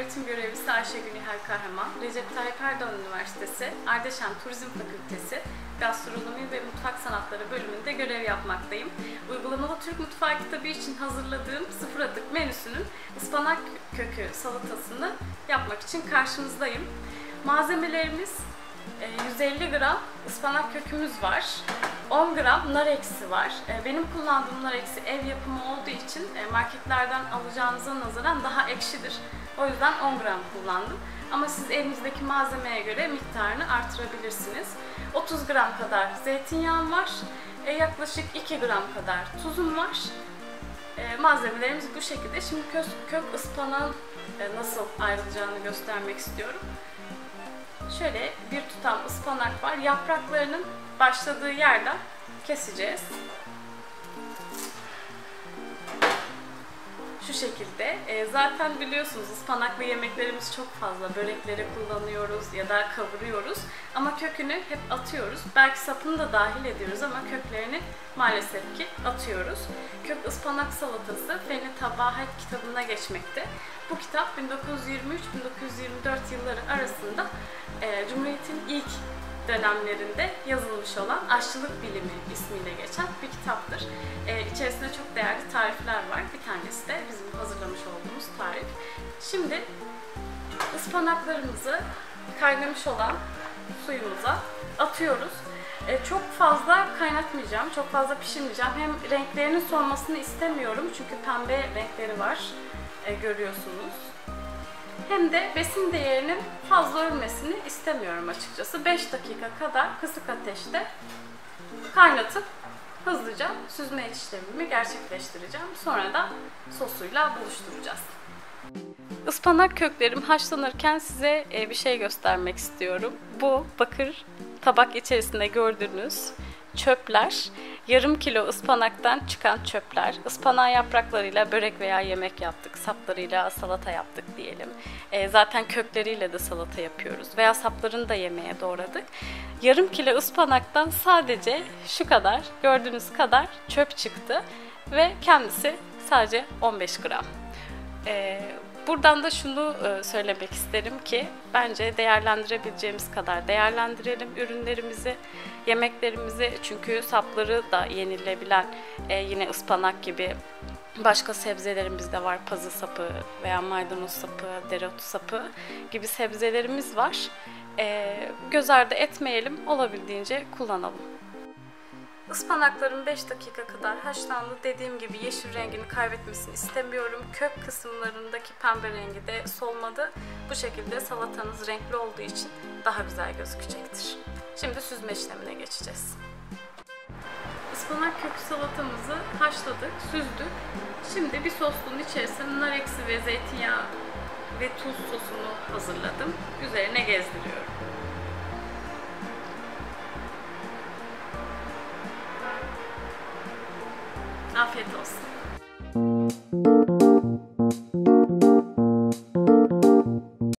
Öğretim Görevlisi Ayşegül Nihal Kahraman, Recep Tayyip Erdoğan Üniversitesi, Ardeşen Turizm Fakültesi, Gastronomi ve Mutfak Sanatları bölümünde görev yapmaktayım. Uygulamalı Türk Mutfağı kitabı için hazırladığım sıfır atık menüsünün ıspanak kökü salatasını yapmak için karşınızdayım. Malzemelerimiz 150 gram ıspanak kökümüz var, 10 gram nar ekşisi var. Benim kullandığım nar ekşisi ev yapımı olduğu için marketlerden alacağınıza nazaran daha ekşidir. O yüzden 10 gram kullandım. Ama siz elinizdeki malzemeye göre miktarını artırabilirsiniz. 30 gram kadar zeytinyağım var. Yaklaşık 2 gram kadar tuzum var. Malzemelerimiz bu şekilde. Şimdi kök ıspanağın nasıl ayrılacağını göstermek istiyorum. Şöyle bir tutam ıspanak var. Yapraklarının başladığı yerden keseceğiz. Şu şekilde. Zaten biliyorsunuz ıspanaklı yemeklerimiz çok fazla. Böreklere kullanıyoruz ya da kavuruyoruz. Ama kökünü hep atıyoruz. Belki sapını da dahil ediyoruz ama köklerini maalesef ki atıyoruz. Kök ıspanak salatası Fenli Tabahat kitabına geçmekte. Bu kitap 1923-1924 yılları arasında Cumhuriyet'in ilk dönemlerinde yazılmış olan Aşçılık Bilimi ismiyle geçen bir kitaptır. İçerisinde çok değerli tarifler var. Bir tanesi de bizim hazırlamış olduğumuz tarif. Şimdi ıspanaklarımızı kaynamış olan suyumuza atıyoruz. Çok fazla kaynatmayacağım, çok fazla pişirmeyeceğim. Hem renklerinin solmasını istemiyorum çünkü pembe renkleri var, görüyorsunuz. Hem de besin değerinin fazla ölmesini istemiyorum açıkçası. 5 dakika kadar kısık ateşte kaynatıp hızlıca süzme işlemimi gerçekleştireceğim. Sonra da sosuyla buluşturacağız. Ispanak köklerim haşlanırken size bir şey göstermek istiyorum. Bu bakır tabak içerisinde gördüğünüz çöpler, yarım kilo ıspanaktan çıkan çöpler. Ispanağı yapraklarıyla börek veya yemek yaptık, saplarıyla salata yaptık diyelim. Zaten kökleriyle de salata yapıyoruz veya saplarını da yemeğe doğradık. Yarım kilo ıspanaktan sadece şu kadar, gördüğünüz kadar çöp çıktı ve kendisi sadece 15 gram. Buradan da şunu söylemek isterim ki bence değerlendirebileceğimiz kadar değerlendirelim ürünlerimizi, yemeklerimizi. Çünkü sapları da yenilebilen yine ıspanak gibi başka sebzelerimiz de var. Pazı sapı veya maydanoz sapı, dereotu sapı gibi sebzelerimiz var. Göz ardı etmeyelim, olabildiğince kullanalım. Ispanakların 5 dakika kadar haşlandı. Dediğim gibi yeşil rengini kaybetmesini istemiyorum. Kök kısımlarındaki pembe rengi de solmadı. Bu şekilde salatanız renkli olduğu için daha güzel gözükecektir. Şimdi süzme işlemine geçeceğiz. Ispanak kökü salatamızı haşladık, süzdük. Şimdi bir sosluğun içerisine nar ekşisi ve zeytinyağı ve tuz sosunu hazırladım. Üzerine gezdiriyorum. Afiyet olsun.